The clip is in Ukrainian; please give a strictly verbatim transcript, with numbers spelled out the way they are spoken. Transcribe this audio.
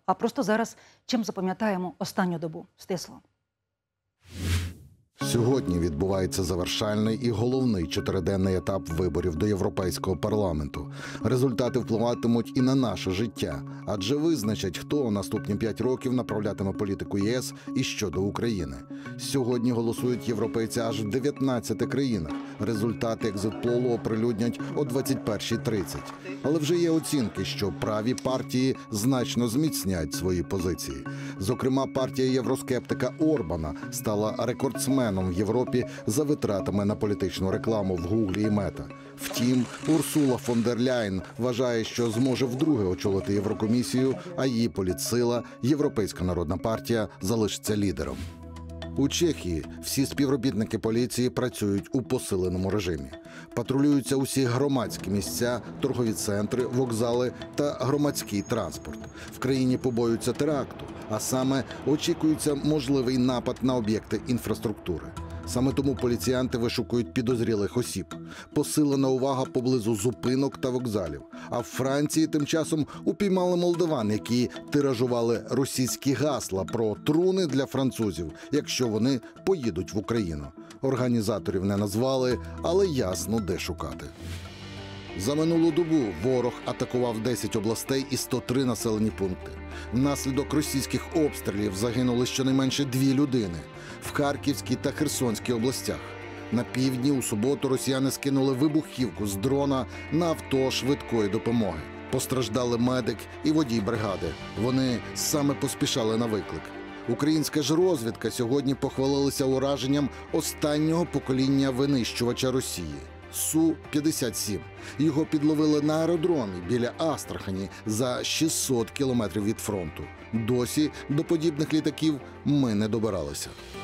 А просто зараз чим запам'ятаємо останню добу? Стисло. Сьогодні відбувається завершальний і головний чотириденний етап виборів до Європейського парламенту. Результати впливатимуть і на наше життя, адже визначать, хто у наступні п'ять років направлятиме політику ЄС і щодо України. Сьогодні голосують європейці аж в дев'ятнадцяти країнах. Результати екзит-полу оприлюднять о двадцять першій тридцять. Але вже є оцінки, що праві партії значно зміцнять свої позиції. Зокрема, партія євроскептика Орбана стала рекордсменом в Європі за витратами на політичну рекламу в Гуглі і Мета. Втім, Урсула фон дер Ляйн вважає, що зможе вдруге очолити Єврокомісію, а її політсила, Європейська народна партія, залишиться лідером. У Чехії всі співробітники поліції працюють у посиленому режимі. Патрулюються усі громадські місця, торгові центри, вокзали та громадський транспорт. В країні побоюються теракту, а саме очікується можливий напад на об'єкти інфраструктури. Саме тому поліціянти вишукують підозрілих осіб. Посилена увага поблизу зупинок та вокзалів. А в Франції тим часом упіймали молдаван, які тиражували російські гасла про труни для французів, якщо вони поїдуть в Україну. Організаторів не назвали, але ясно, де шукати. За минулу добу ворог атакував десять областей і сто три населені пункти. Внаслідок російських обстрілів загинули щонайменше дві людини в Харківській та Херсонській областях. На півдні у суботу росіяни скинули вибухівку з дрона на авто швидкої допомоги. Постраждали медик і водій бригади. Вони саме поспішали на виклик. Українська ж розвідка сьогодні похвалилася ураженням останнього покоління винищувача Росії – Су п'ятдесят сім. Його підловили на аеродромі біля Астрахані за шістсот кілометрів від фронту. Досі до подібних літаків ми не добиралися.